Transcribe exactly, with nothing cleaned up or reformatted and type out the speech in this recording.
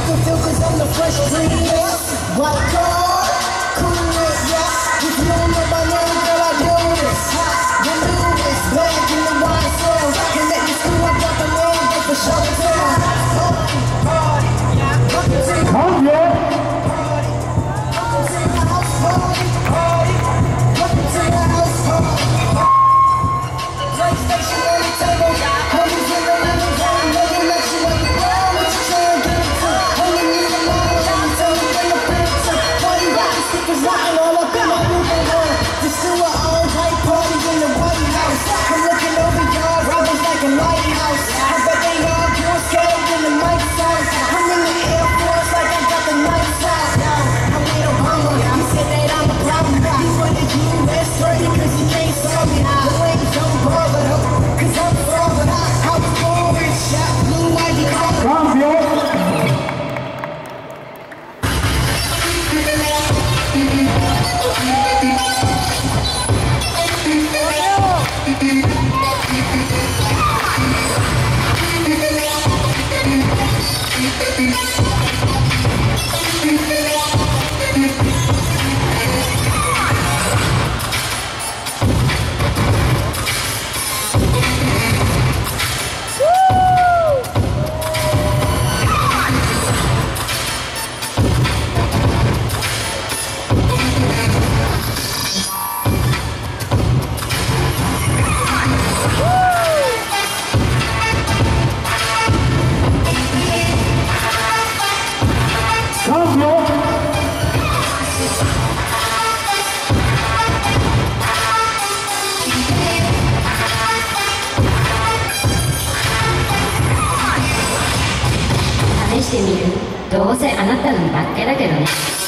can feel cause I'm the fresh breed. White car, cool it, yeah. If you don't know my name, girl, I do this. The newest, black in the wine cells. Can let me screw up what the name, but for sure it's on. Party, welcome to your Come here. party. Welcome to your house party. Party. Welcome to your house party. PlayStation on the table. Homies in the living room. Making that shit on the ground. What you trying to get into? Homie, leave it alone. Let me tell you, bring the pizza. Party rockin' stickers rockin' all up in my moving room. There's still an all-white party in the White House. I'm looking over y'all, robbers like a lighthouse. I bet they all girls scared in the mic's out. I'm in the Air Force like I got the lights out. I'm with Obama, he said that I'm a problem. He wanted you less threatening cause he can't solve me. The ladies don't bother though, cause I'm father. I was born with shot, blue, white, he called me. Come here. Come here. 試してみる。どうせあなたのばっかだけどね。